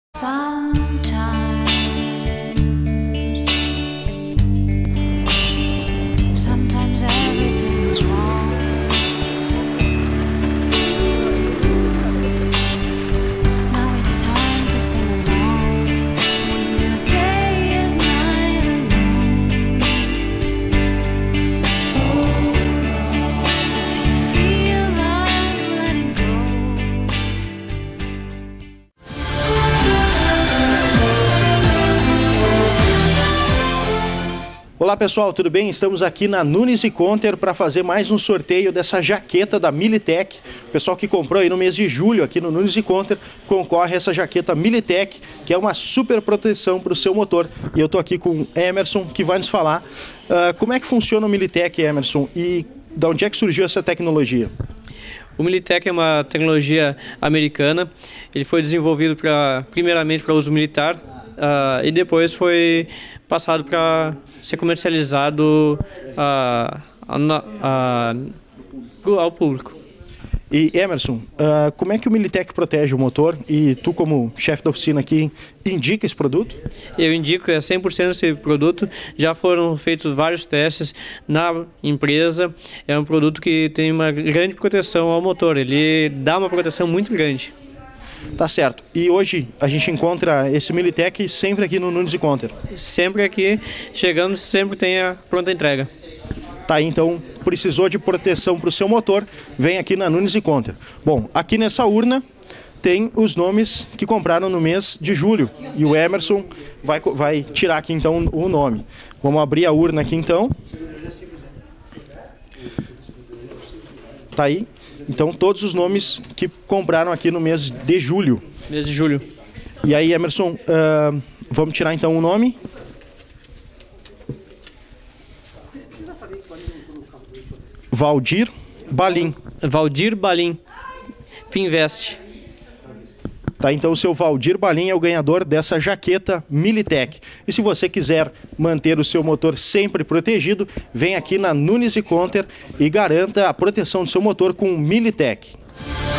Sometimes everything is wrong. Now it's time to sing along. When your day is night alone. Hold on if you feel like letting go. Olá pessoal, tudo bem? Estamos aqui na Nunes e Conter para fazer mais um sorteio dessa jaqueta da Militech. O pessoal que comprou aí no mês de julho aqui no Nunes e Conter concorre a essa jaqueta Militech, que é uma super proteção para o seu motor. E eu estou aqui com o Emerson, que vai nos falar como é que funciona o Militech, Emerson, e de onde é que surgiu essa tecnologia? O Militech é uma tecnologia americana. Ele foi desenvolvido primeiramente para uso militar e depois foi passado para ser comercializado ao público. E Emerson, como é que o Militech protege o motor? E tu, como chefe da oficina aqui, indica esse produto? Eu indico, é 100% esse produto. Já foram feitos vários testes na empresa. É um produto que tem uma grande proteção ao motor. Ele dá uma proteção muito grande. Tá certo. E hoje a gente encontra esse Militech sempre aqui no Nunes e Conter. Sempre aqui, chegando, sempre tem a pronta entrega. Tá aí, então, precisou de proteção para o seu motor, vem aqui na Nunes e Conter. Bom, aqui nessa urna tem os nomes que compraram no mês de julho. E o Emerson vai tirar aqui então o nome. Vamos abrir a urna aqui então. Tá aí. Então, todos os nomes que compraram aqui no mês de julho. Mês de julho. E aí, Emerson, vamos tirar então o nome. Valdir Balim. Valdir Balim, Pinvest. Tá, então o seu Valdir Balim é o ganhador dessa jaqueta Militech. E se você quiser manter o seu motor sempre protegido, vem aqui na Nunes e Conter e garanta a proteção do seu motor com Militech.